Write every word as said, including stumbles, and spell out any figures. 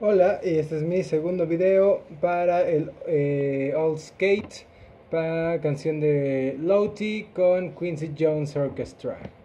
Hola, y este es mi segundo video para el eh, Old Skate, para canción de Lowty con Quincy Jones Orchestra.